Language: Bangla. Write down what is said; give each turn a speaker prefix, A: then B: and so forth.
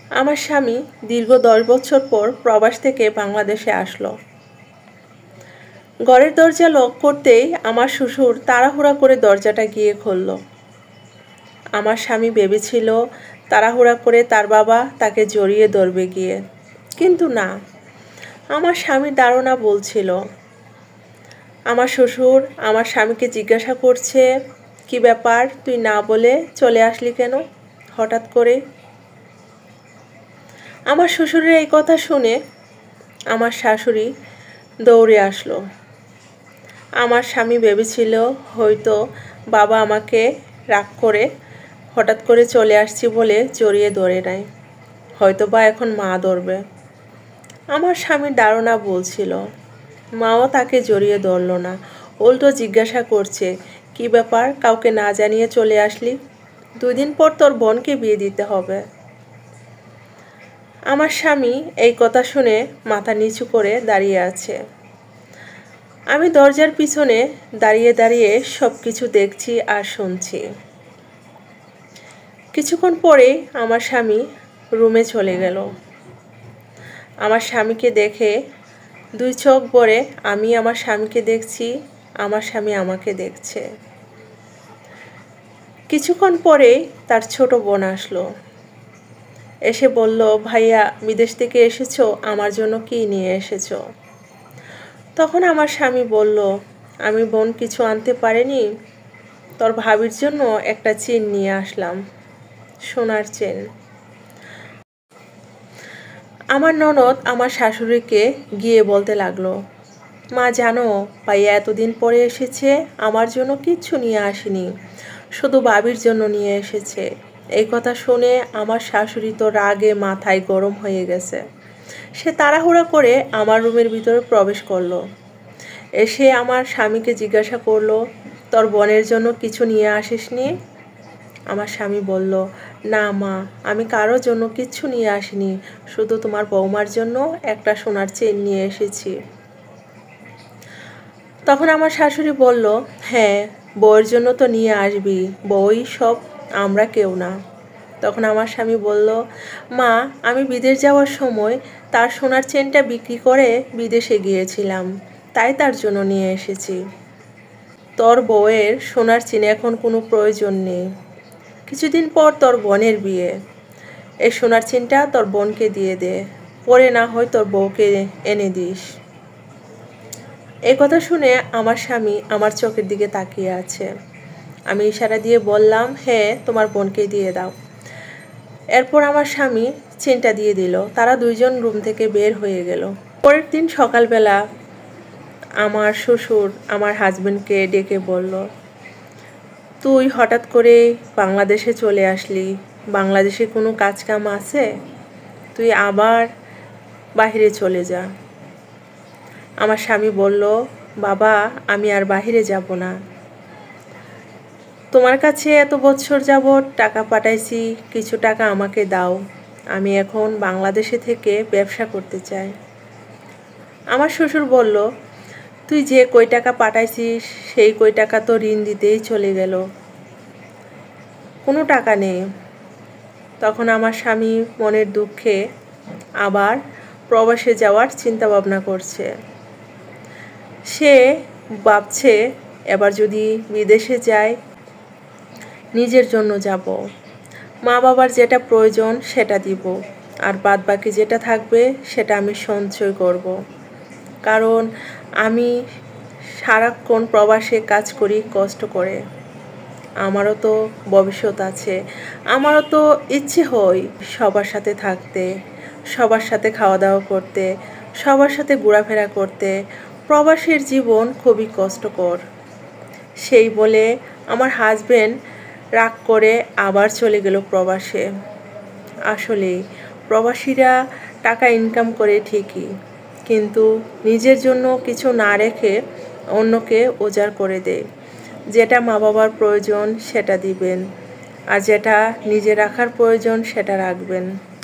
A: আমার স্বামী দীর্ঘ 10 বছর পর প্রবাস থেকে বাংলাদেশে আসলো। ঘরের দরজা লক করতেই আমার শ্বশুর তাড়াহুড়া করে দরজাটা গিয়ে খুলল। আমার স্বামী ভেবেছিল তাড়াহুড়া করে তার বাবা তাকে জড়িয়ে ধরবে গিয়ে, কিন্তু না, আমার স্বামীর ধারণা বলছিল। আমার শ্বশুর আমার স্বামীকে জিজ্ঞাসা করছে, কি ব্যাপার, তুই না বলে চলে আসলি কেন হঠাৎ করে? আমার শ্বশুরের এই কথা শুনে আমার শাশুড়ি দৌড়ে আসলো। আমার স্বামী ভেবেছিল হয়তো বাবা আমাকে রাগ করে হঠাৎ করে চলে আসছি বলে জড়িয়ে ধরে নেয়, হয়তো বা এখন মা ধরবে। আমার স্বামীর ধারণা বলছিল। মাও তাকে জড়িয়ে ধরল না, উল্টো জিজ্ঞাসা করছে, কি ব্যাপার, কাউকে না জানিয়ে চলে আসলি? 2 দিন পর তোর বোনকে বিয়ে দিতে হবে। আমার স্বামী এই কথা শুনে মাথা নিচু করে দাঁড়িয়ে আছে। আমি দরজার পিছনে দাঁড়িয়ে দাঁড়িয়ে সব কিছু দেখছি আর শুনছি। কিছুক্ষণ পরে আমার স্বামী রুমে চলে গেল। আমার স্বামীকে দেখে 2 চোখ ভরে আমি আমার স্বামীকে দেখছি, আমার স্বামী আমাকে দেখছে। কিছুক্ষণ পরে তার ছোট বোন আসলো, এসে বলল, ভাইয়া বিদেশ থেকে এসেছো, আমার জন্য কি নিয়ে এসেছো? তখন আমার স্বামী বলল, আমি বোন কিছু আনতে পারিনি, তোর ভাবির জন্য একটা চেন নিয়ে আসলাম, সোনার চেন। আমার ননদ আমার শাশুড়িকে গিয়ে বলতে লাগলো, মা জানো, ভাইয়া এতদিন পরে এসেছে, আমার জন্য কিচ্ছু নিয়ে আসেনি, শুধু ভাবির জন্য নিয়ে এসেছে। এই কথা শুনে আমার শাশুড়ি তো রাগে মাথায় গরম হয়ে গেছে। সে তাড়াহুড়া করে আমার রুমের ভিতরে প্রবেশ করলো। এসে আমার স্বামীকে জিজ্ঞাসা করলো, তোর বোনের জন্য কিছু নিয়ে আসিসনি? আমার স্বামী বলল, না মা, আমি কারোর জন্য কিচ্ছু নিয়ে আসিনি, শুধু তোমার বৌমার জন্য একটা সোনার চেন নিয়ে এসেছি। তখন আমার শাশুড়ি বলল, হ্যাঁ, বউয়ের জন্য তো নিয়ে আসবি, বউই সব, আমরা কেউ না। তখন আমার স্বামী বলল, মা, আমি বিদেশ যাওয়ার সময় তার সোনার চেনটা বিক্রি করে বিদেশে গিয়েছিলাম, তাই তার জন্য নিয়ে এসেছি। তোর বউয়ের সোনার চেন এখন কোনো প্রয়োজন নেই, কিছুদিন পর তোর বোনের বিয়ে, এই সোনার চেনটা তোর বোনকে দিয়ে দে, পরে না হয় তোর বউকে এনে দিস। এই কথা শুনে আমার স্বামী আমার চোখের দিকে তাকিয়ে আছে। আমি ইশারা দিয়ে বললাম, হ্যাঁ, তোমার বোনকে দিয়ে দাও। এরপর আমার স্বামী চেনটা দিয়ে দিল। তারা 2 জন রুম থেকে বের হয়ে গেল। পরের দিন সকালবেলা আমার শ্বশুর আমার হাজবেন্ডকে ডেকে বলল, তুই হঠাৎ করে বাংলাদেশে চলে আসলি, বাংলাদেশে কোনো কাজ কাম আছে? তুই আবার বাহিরে চলে যা। আমার স্বামী বলল, বাবা, আমি আর বাহিরে যাব না, তোমার কাছে এত বছর যাবৎ টাকা পাঠাইছি, কিছু টাকা আমাকে দাও, আমি এখন বাংলাদেশে থেকে ব্যবসা করতে চাই। আমার শ্বশুর বলল, তুই যে কই টাকা পাঠাইছিস সেই কই টাকা তো ঋণ দিতেই চলে গেল, কোনো টাকা নেই। তখন আমার স্বামী মনের দুঃখে আবার প্রবাসে যাওয়ার চিন্তা ভাবনা করছে। সে ভাবছে, এবার যদি বিদেশে যায়, নিজের জন্য যাব, মা বাবার যেটা প্রয়োজন সেটা দিব, আর বাদ বাকি যেটা থাকবে সেটা আমি সঞ্চয় করব। কারণ আমি সারাক্ষণ প্রবাসে কাজ করি কষ্ট করে, আমারও তো ভবিষ্যৎ আছে, আমারও তো ইচ্ছে হয় সবার সাথে থাকতে, সবার সাথে খাওয়া দাওয়া করতে, সবার সাথে ঘোরাফেরা করতে। প্রবাসের জীবন খুবই কষ্টকর। সেই বলে আমার হাজবেন্ড রাগ করে আবার চলে গেল প্রবাসে। আসলে প্রবাসীরা টাকা ইনকাম করে ঠিকই, কিন্তু নিজের জন্য কিছু না রেখে অন্যকে উজাড় করে দেয়। যেটা মা বাবার প্রয়োজন সেটা দিবেন, আর যেটা নিজে রাখার প্রয়োজন সেটা রাখবেন।